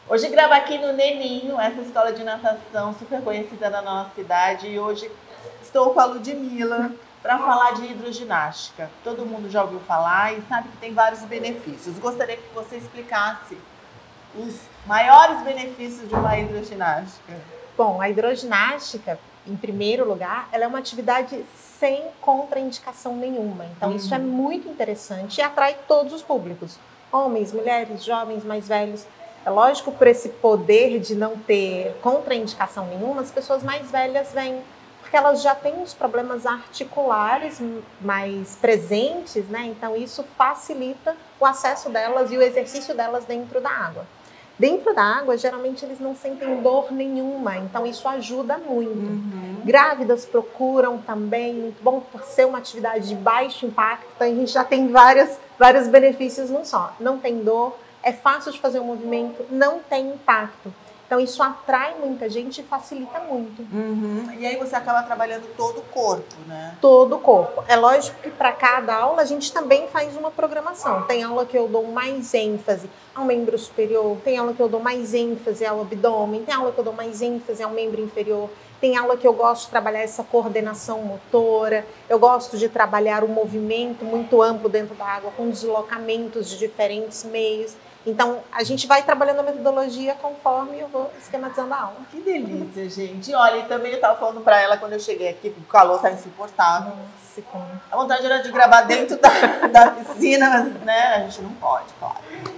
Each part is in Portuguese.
Hoje gravo aqui no Neninho, essa escola de natação super conhecida na nossa cidade. E hoje estou com a Ludmila para falar de hidroginástica. Todo mundo já ouviu falar e sabe que tem vários benefícios. Gostaria que você explicasse os maiores benefícios de uma hidroginástica. Bom, a hidroginástica, em primeiro lugar, ela é uma atividade sem contraindicação nenhuma. Então, isso é muito interessante e atrai todos os públicos. Homens, mulheres, jovens, mais velhos. É lógico, por esse poder de não ter contraindicação nenhuma, as pessoas mais velhas vêm, porque elas já têm os problemas articulares mais presentes, né? Então, isso facilita o acesso delas e o exercício delas dentro da água. Dentro da água, geralmente, eles não sentem dor nenhuma, então isso ajuda muito. Grávidas procuram também, muito bom por ser uma atividade de baixo impacto, então a gente já tem vários benefícios num só. Não tem dor, é fácil de fazer o movimento, não tem impacto. Então isso atrai muita gente e facilita muito. E aí você acaba trabalhando todo o corpo, né? Todo o corpo. É lógico que para cada aula a gente também faz uma programação. Tem aula que eu dou mais ênfase ao membro superior, tem aula que eu dou mais ênfase ao abdômen, tem aula que eu dou mais ênfase ao membro inferior, tem aula que eu gosto de trabalhar essa coordenação motora, eu gosto de trabalhar o movimento muito amplo dentro da água, com deslocamentos de diferentes meios. Então, a gente vai trabalhando a metodologia conforme eu vou esquematizando a aula. Que delícia, gente. Olha, e também eu estava falando para ela quando eu cheguei aqui, porque o calor está insuportável. Nossa, a vontade era de gravar dentro da piscina, mas né, a gente não pode, claro.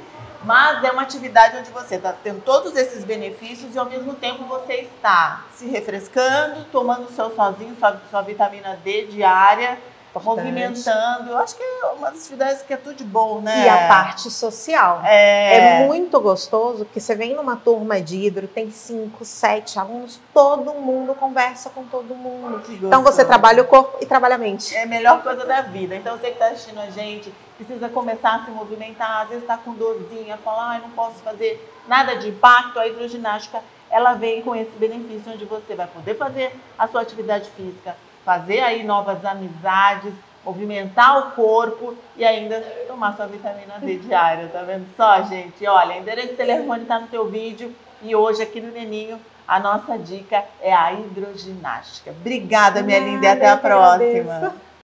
Mas é uma atividade onde você está tendo todos esses benefícios e ao mesmo tempo você está se refrescando, tomando o seu sozinho, sua vitamina D diária, movimentando. Eu acho que é uma das atividades que é tudo de bom, né? E a parte social. É muito gostoso, porque você vem numa turma de hidro, tem 5, 7 alunos, todo mundo conversa com todo mundo. Então você trabalha o corpo e trabalha a mente. É a melhor coisa da vida. Então você que está assistindo a gente, precisa começar a se movimentar, às vezes está com dorzinha, fala, não posso fazer nada de impacto, a hidroginástica, ela vem com esse benefício onde você vai poder fazer a sua atividade física, fazer aí novas amizades, movimentar o corpo e ainda tomar sua vitamina D diária, tá vendo só, gente? Olha, endereço de telefone tá no teu vídeo e hoje aqui no Neninho a nossa dica é a hidroginástica. Obrigada, minha linda, e até a próxima.